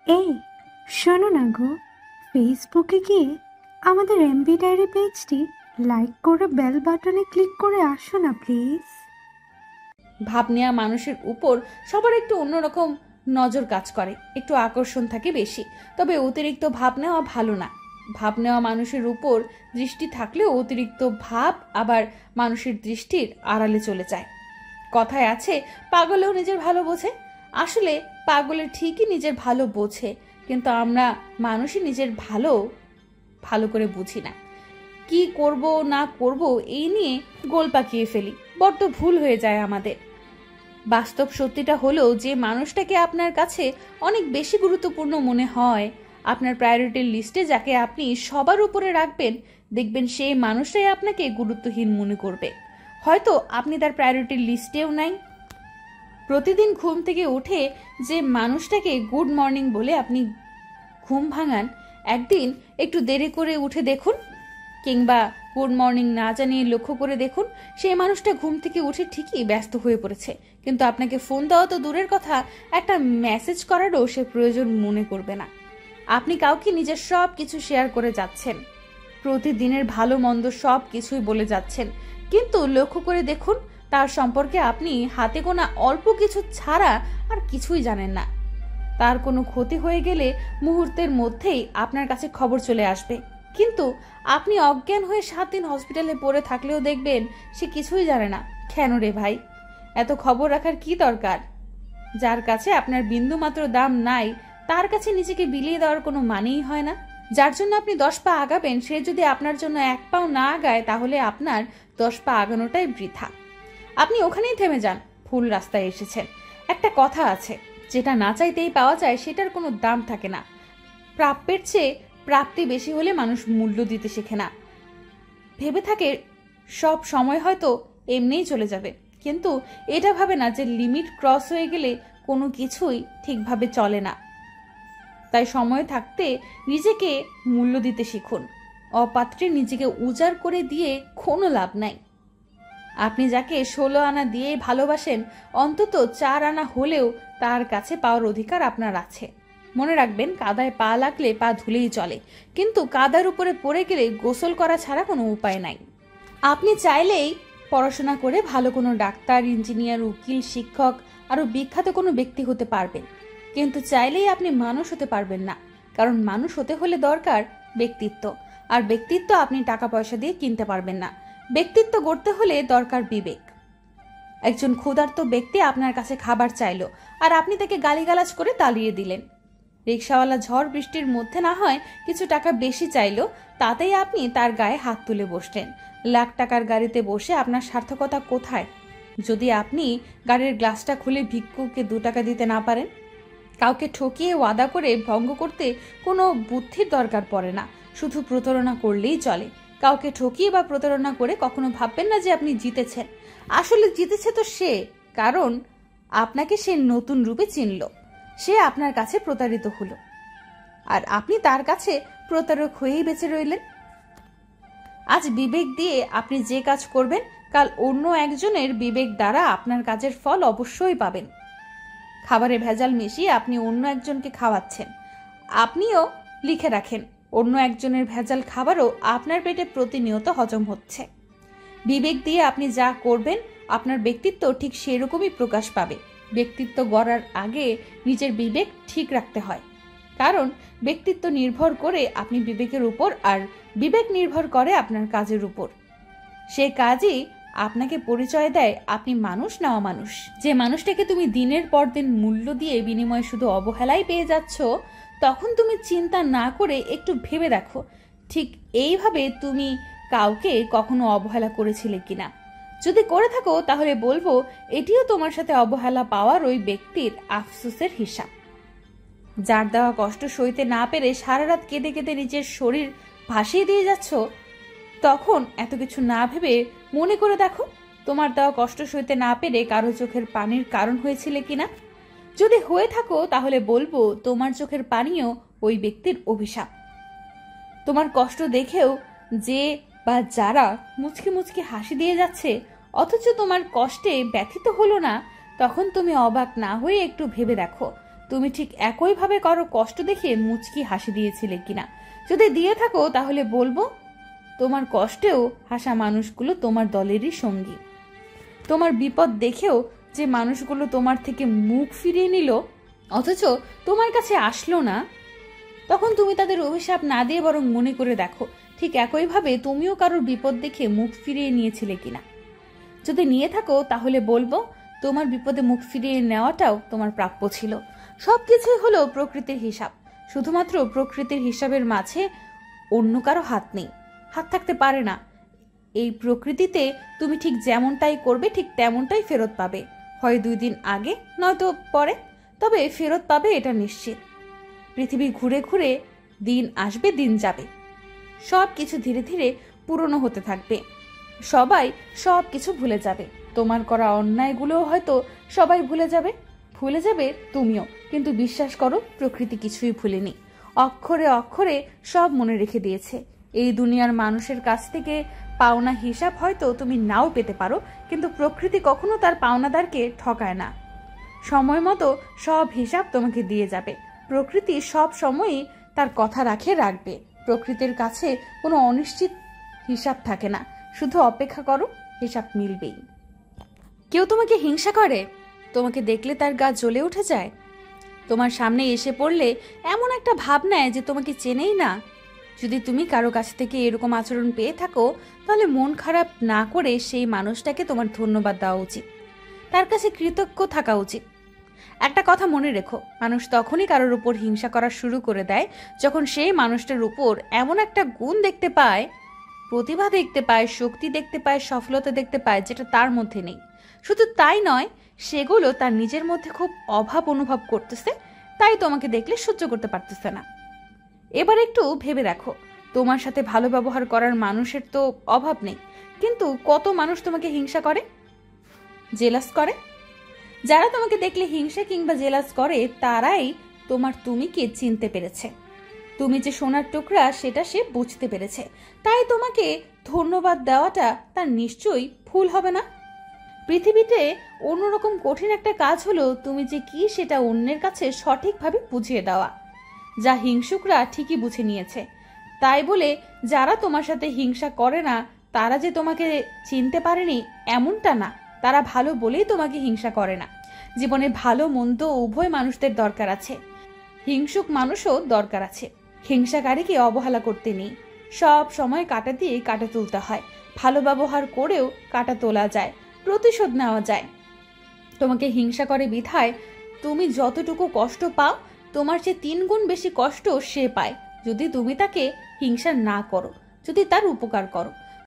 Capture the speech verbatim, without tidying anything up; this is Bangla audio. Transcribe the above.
এই শোনো না গো, ফেসবুকে গিয়ে আমাদের এমবি ডায়েরি পেজটি লাইক করে বেল বাটনে ক্লিক করে আসো না প্লিজ। ভাব নেওয়া মানুষের উপর সবার একটু অন্যরকম নজর কাজ করে, একটু আকর্ষণ থাকে বেশি। তবে অতিরিক্ত ভাব নেওয়া ভালো না। ভাব নেওয়া মানুষের উপর দৃষ্টি থাকলেও অতিরিক্ত ভাব আবার মানুষের দৃষ্টির আড়ালে চলে যায়। কথায় আছে, পাগলেও নিজের ভালো বোঝে। আসলে পাগলের ঠিকই নিজের ভালো বোঝে, কিন্তু আমরা মানুষই নিজের ভালো ভালো করে বুঝি না। কি করব না করব এই নিয়ে গোল পাকিয়ে ফেলি, বড্ড ভুল হয়ে যায় আমাদের। বাস্তব সত্যিটা হলো যে মানুষটাকে আপনার কাছে অনেক বেশি গুরুত্বপূর্ণ মনে হয়, আপনার প্রায়োরিটির লিস্টে যাকে আপনি সবার উপরে রাখবেন, দেখবেন সেই মানুষটাই আপনাকে গুরুত্বহীন মনে করবে। হয়তো আপনি তার প্রায়োরিটির লিস্টেও নাই। প্রতিদিন ঘুম থেকে উঠে যে মানুষটাকে গুড মর্নিং বলে আপনি ঘুম ভাঙান, একদিন একটু দেরি করে উঠে দেখুন, কিংবা গুড মর্নিং না জানিয়ে লক্ষ্য করে দেখুন, সেই মানুষটা ঘুম থেকে উঠে ঠিকই ব্যস্ত হয়ে পড়েছে, কিন্তু আপনাকে ফোন দেওয়া তো দূরের কথা, একটা মেসেজ করারও সে প্রয়োজন মনে করবে না। আপনি কাউকে নিজের সব কিছু শেয়ার করে যাচ্ছেন, প্রতিদিনের ভালো মন্দ সব কিছুই বলে যাচ্ছেন, কিন্তু লক্ষ্য করে দেখুন তার সম্পর্কে আপনি হাতে গোনা অল্প কিছু ছাড়া আর কিছুই জানেন না। তার কোনো ক্ষতি হয়ে গেলে মুহূর্তের মধ্যেই আপনার কাছে খবর চলে আসবে, কিন্তু আপনি অজ্ঞান হয়ে সাত দিন হসপিটালে পড়ে থাকলেও দেখবেন সে কিছুই জানে না। কেন রে ভাই, এত খবর রাখার কি দরকার? যার কাছে আপনার বিন্দু মাত্র দাম নাই, তার কাছে নিজেকে বিলিয়ে দেওয়ার কোনো মানেই হয় না। যার জন্য আপনি দশ পা আগাবেন, সে যদি আপনার জন্য এক পাও না আগায়, তাহলে আপনার দশ পা আগানোটাই বৃথা। আপনি ওখানেই থেমে যান, ভুল রাস্তায় এসেছেন। একটা কথা আছে, যেটা না চাইতেই পাওয়া যায় সেটার কোনো দাম থাকে না। প্রাপ্যের চেয়ে প্রাপ্তি বেশি হলে মানুষ মূল্য দিতে শেখে না, ভেবে থাকে সব সময় হয়তো এমনিই চলে যাবে, কিন্তু এটা ভাবে না যে লিমিট ক্রস হয়ে গেলে কোনো কিছুই ঠিকভাবে চলে না। তাই সময় থাকতে নিজেকে মূল্য দিতে শিখুন। অপাত্রে নিজেকে উজাড় করে দিয়ে কোনো লাভ নাই। আপনি যাকে ষোলো আনা দিয়ে ভালোবাসেন, অন্তত চার আনা হলেও তার কাছে পাওয়ার অধিকার আপনার আছে। মনে রাখবেন, কাদায় পা লাগলে পা ধুলেই চলে, কিন্তু কাদার উপরে পড়ে গেলে গোসল করা ছাড়া কোনো উপায় নাই। আপনি চাইলেই পড়াশোনা করে ভালো কোনো ডাক্তার, ইঞ্জিনিয়ার, উকিল, শিক্ষক, আরো বিখ্যাত কোনো ব্যক্তি হতে পারবেন, কিন্তু চাইলেই আপনি মানুষ হতে পারবেন না। কারণ মানুষ হতে হলে দরকার ব্যক্তিত্ব, আর ব্যক্তিত্ব আপনি টাকা পয়সা দিয়ে কিনতে পারবেন না। ব্যক্তিত্ব গড়তে হলে দরকার বিবেক। একজন ক্ষুধার্ত ব্যক্তি আপনার কাছে খাবার চাইলো, আর আপনি তাকে গালিগালাজ করে তাড়িয়ে দিলেন। রিক্সাওয়ালা ঝড় বৃষ্টির মধ্যে না হয় কিছু টাকা বেশি চাইলো, তাতেই আপনি তার গায়ে হাত তুলে বসলেন। লাখ টাকার গাড়িতে বসে আপনার সার্থকতা কোথায়, যদি আপনি গাড়ির গ্লাসটা খুলে ভিক্ষুককে দু টাকা দিতে না পারেন? কাউকে ঠকিয়ে ওয়াদা করে ভঙ্গ করতে কোনো বুদ্ধির দরকার পড়ে না, শুধু প্রতারণা করলেই চলে। কাউকে ঠকিয়ে বা প্রতারণা করে কখনো ভাববেন না যে আপনি জিতেছেন। আসলে জিতেছে তো সে, কারণ আপনাকে সে নতুন রূপে চিনল। সে আপনার কাছে প্রতারিত হলো, আর আপনি তার কাছে প্রতারক হয়েই বেঁচে রইলেন। আজ বিবেক দিয়ে আপনি যে কাজ করবেন, কাল অন্য একজনের বিবেক দ্বারা আপনার কাজের ফল অবশ্যই পাবেন। খাবারে ভেজাল মিশিয়ে আপনি অন্য একজনকে খাওয়াচ্ছেন, আপনিও লিখে রাখেন অন্য একজনের ভেজাল খাবারও আপনার পেটে প্রতিনিয়ত হজম হচ্ছে। বিবেক দিয়ে আপনি যা করবেন, আপনার ব্যক্তিত্ব ঠিক সেরকমই প্রকাশ পাবে। ব্যক্তিত্ব গড়ার আগে নিজের বিবেক ঠিক রাখতে হয়, কারণ ব্যক্তিত্ব নির্ভর করে আপনি বিবেকের উপর, আর বিবেক নির্ভর করে আপনার কাজের উপর। সে কাজই আপনাকে পরিচয় দেয় আপনি মানুষ না অমানুষ। যে মানুষটাকে তুমি দিনের পর দিন মূল্য দিয়ে বিনিময়ে শুধু অবহেলাই পেয়ে যাচ্ছ, তখন তুমি চিন্তা না করে একটু ভেবে দেখো, ঠিক এইভাবে তুমি কাউকে কখনো অবহেলা করেছিলে কিনা। যদি করে থাকো, তাহলে বলবো এটিও তোমার সাথে অবহেলা পাওয়ার ওই ব্যক্তির আফসোসের হিসাব। যার দেওয়া কষ্ট সইতে না পেরে সারা রাত কেঁদে কেঁদে নিজের শরীর ভাসিয়ে দিয়ে যাচ্ছ, তখন এত কিছু না ভেবে মনে করে দেখো, তোমার দেওয়া কষ্ট সইতে না পেরে কারো চোখের পানির কারণ হয়েছিলে কিনা। যদি হয়ে থাকো, তাহলে বলবো তোমার চোখের পানিও ওই ব্যক্তির অভিশাপ। তোমার কষ্ট দেখেও যে বা যারা মুচকি মুচকি হাসি দিয়ে যাচ্ছে, অথচ তোমার কষ্টে ব্যথিত হলো না, তখন তুমি অবাক না হয়ে একটু ভেবে দেখো, তুমি ঠিক একইভাবে কারো কষ্ট দেখে মুচকি হাসি দিয়েছিলে কিনা। যদি দিয়ে থাকো তাহলে বলবো তোমার কষ্টেও হাসা মানুষগুলো তোমার দলেরই সঙ্গী। তোমার বিপদ দেখেও যে মানুষগুলো তোমার থেকে মুখ ফিরিয়ে নিল অথচ তোমার কাছে আসলো না, তখন তুমি তাদের অভিশাপ না দিয়ে বরং মনে করে দেখো ঠিক একইভাবে তুমিও কারোর বিপদ দেখে মুখ ফিরিয়ে নিয়েছিলে কিনা। যদি নিয়ে থাকো তাহলে বলবো তোমার বিপদে মুখ ফিরিয়ে নেওয়াটাও তোমার প্রাপ্য ছিল। সবকিছুই হলো প্রকৃতির হিসাব, শুধুমাত্র প্রকৃতির হিসাবের মাঝে অন্য কারো হাত নেই, হাত থাকতে পারে না। এই প্রকৃতিতে তুমি ঠিক যেমনটাই করবে ঠিক তেমনটাই ফেরত পাবে, হয় দুই দিন আগে নয়তো পরে, তবে ফেরত পাবে এটা নিশ্চিত। পৃথিবী ঘুরে ঘুরে দিন আসবে দিন যাবে, সব কিছু ধীরে ধীরে পুরনো হতে থাকবে, সবাই সব কিছু ভুলে যাবে। তোমার করা অন্যায়গুলোও হয়তো সবাই ভুলে যাবে, ভুলে যাবে তুমিও। কিন্তু বিশ্বাস করো প্রকৃতি কিছুই ভুলেনি, অক্ষরে অক্ষরে সব মনে রেখে দিয়েছে। এই দুনিয়ার মানুষের কাছ থেকে পাওনা হিসাব হয়তো তুমি নাও পেতে পারো, কিন্তু প্রকৃতি কখনো তার পাওনাদারকে ঠকায় না। সময় মতো সব হিসাব তোমাকে দিয়ে যাবে। প্রকৃতি সব সময়ই তার কথা রাখে রাখবে। প্রকৃতির কাছে কোনো অনিশ্চিত হিসাব থাকে না, শুধু অপেক্ষা করো, হিসাব মিলবেই। কেউ তোমাকে হিংসা করে, তোমাকে দেখলে তার গা জ্বলে উঠে যায়, তোমার সামনে এসে পড়লে এমন একটা ভাব নেয় যে তোমাকে চেনেই না। যদি তুমি কারো কাছ থেকে এরকম আচরণ পেয়ে থাকো তাহলে মন খারাপ না করে সেই মানুষটাকে তোমার ধন্যবাদ দেওয়া উচিত, তার কাছে কৃতজ্ঞ থাকা উচিত। একটা কথা মনে রেখো, মানুষ তখনই কারোর উপর হিংসা করা শুরু করে দেয় যখন সেই মানুষটার উপর এমন একটা গুণ দেখতে পায়, প্রতিভা দেখতে পায়, শক্তি দেখতে পায়, সফলতা দেখতে পায় যেটা তার মধ্যে নেই। শুধু তাই নয়, সেগুলো তার নিজের মধ্যে খুব অভাব অনুভব করতেছে, তাই তোমাকে দেখলে সহ্য করতে পারতেছে না। এবার একটু ভেবে দেখো, তোমার সাথে ভালো ব্যবহার করার মানুষের তো অভাব নেই, কিন্তু কত মানুষ তোমাকে হিংসা করে, জেলাস করে। যারা তোমাকে দেখলে হিংসা কিংবা জেলাস করে তারাই তোমার তুমিকে চিনতে পেরেছে। তুমি যে সোনার টুকরা সেটা সে বুঝতে পেরেছে, তাই তোমাকে ধন্যবাদ দেওয়াটা তার নিশ্চয়ই ভুল হবে না। পৃথিবীতে অন্যরকম কঠিন একটা কাজ হলো তুমি যে কি সেটা অন্যের কাছে সঠিকভাবে বুঝিয়ে দেওয়া, যা হিংসুকরা ঠিকই বুঝে নিয়েছে। তাই বলে যারা তোমার সাথে হিংসা করে না তারা যে তোমাকে চিনতে পারেনি এমনটা না, তারা ভালো বলেই তোমাকে হিংসা করে না। জীবনে ভালো মন্দ উভয় মানুষদের দরকার আছে, হিংসুক মানুষও দরকার আছে। হিংসাকারীকে অবহেলা করতে নেই, সব সময় কাটা দিয়ে কাটা তুলতে হয়। ভালো ব্যবহার করেও কাটা তোলা যায়, প্রতিশোধ নেওয়া যায়। তোমাকে হিংসা করে বিধায় তুমি যতটুকু কষ্ট পাও তোমার চেয়ে তিন গুণ বেশি কষ্ট সে পায় যদি তুমি তাকে হিংসা না করো, যদি তার উপকার করো।